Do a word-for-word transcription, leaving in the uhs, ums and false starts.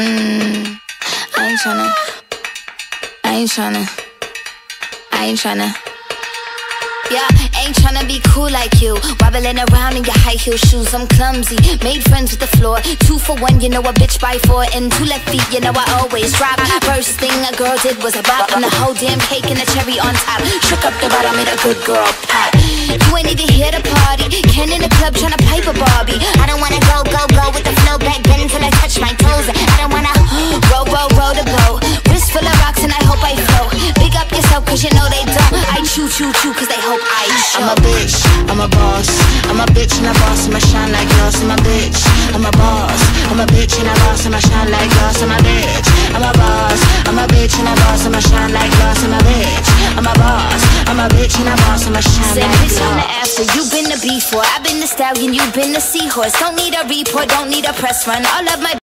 Mm, I ain't tryna, I ain't tryna, I ain't tryna. Yeah, ain't tryna be cool like you, wobbling around in your high heel shoes. I'm clumsy, made friends with the floor. Two for one, you know a bitch by four. And two left feet, you know I always drop. First thing a girl did was a bop, and the whole damn cake and the cherry on top. Shook up the bottom, made a good girl pop. You ain't even here to party, Ken in the club tryna pipe a Barbie. I don't wanna go, go, go with the flow back then till I touch my toes. I don't wanna roll, roll, roll the boat. Wrist full of rocks and I hope I float. Big up yourself cause you know they don't. I chew, chew, chew cause they hope I show. I'm a bitch, I'm a boss. I'm a bitch and a boss, I'ma shine like glass. I'm a bitch, I'm a boss. I'm a bitch and a boss, I'ma shine like glass. I'm a bitch, I'm a boss. I'm a bitch and a boss, I'ma shine like glass. I'm a bitch, I'm a boss. I'm a bitch and a boss, I'ma shine Say like bitch on the glass. after, you been the before. I been the stallion, you been the seahorse. Don't need a report, don't need a press run. All of my